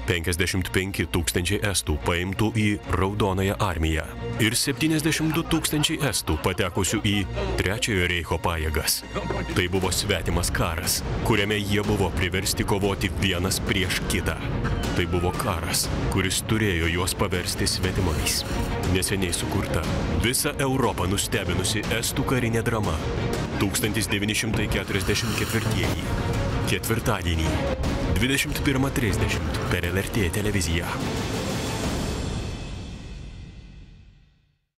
55 tūkstančiai estų paimtų į Raudonąją armiją ir 72 tūkstančiai estų patekusių į Trečiojo reicho pajėgas. Tai buvo svetimas karas, kuriame jie buvo priversti kovoti vienas prieš kitą. Tai buvo karas, kuris turėjo juos paversti svetimais. Neseniai sukurta, visą Europą nustebinusi estų karinė drama 1944. Ketvirtadienį 21:30 per LRT televiziją.